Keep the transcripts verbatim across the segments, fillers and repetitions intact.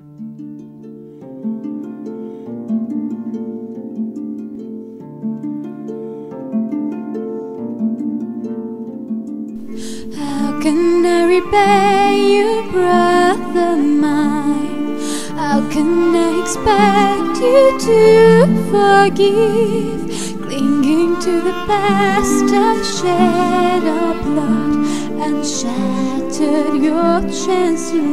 How can I repay you, brother mine? How can I expect you to forgive? Clinging to the past, I shed our blood and shattered your chance to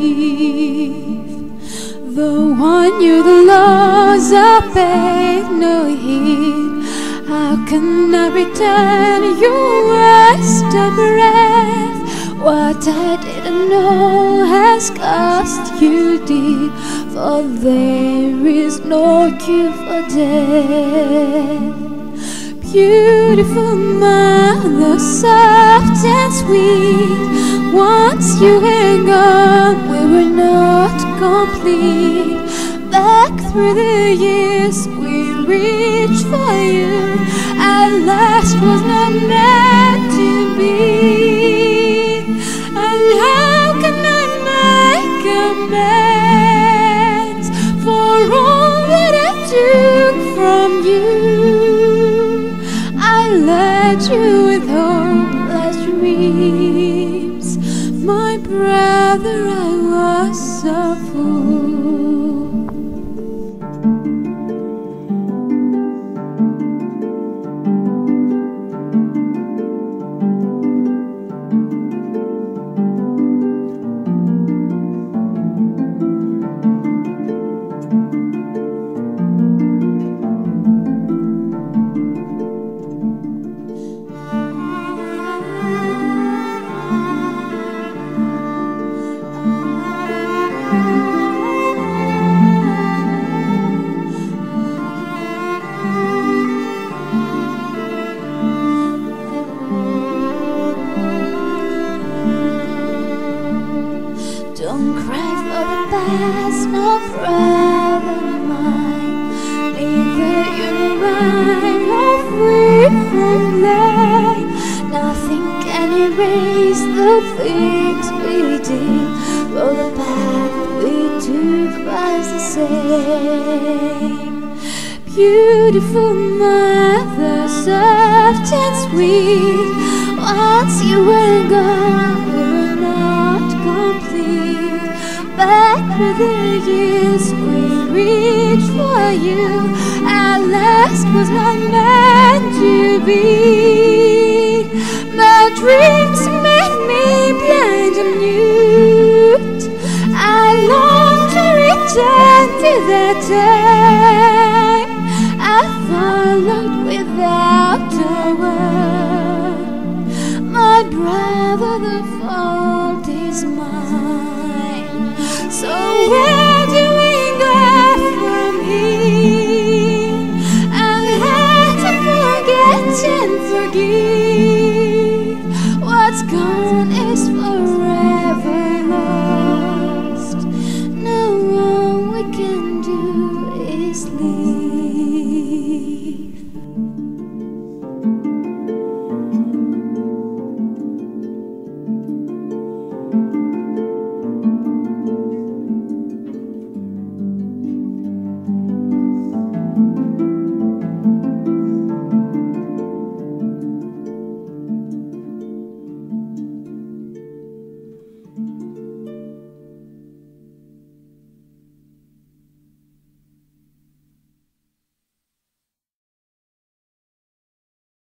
live. Though I knew the laws, I paid no heed. How can I return your wasted breath? What I didn't know has cost you deep, for there is no cure for death. Beautiful mother, soft and sweet, once you were gone, we were not complete. Back through the years we reached for you, at last was not meant to be. And how can I make amends for all that I took from you? I led you with hopeless dreams, my brother, I was a fool. Don't cry for the past, no brother mine. Neither you nor I are free from blame. Nothing can erase the things we did, for the path we took was the same. Beautiful mother, soft and sweet, once you were gone, we were not complete. Back through the years we reached for you, at last was not meant to be. My dreams made me blind and mute. I long to return to that time I followed without a word. My brother, the fault is mine. So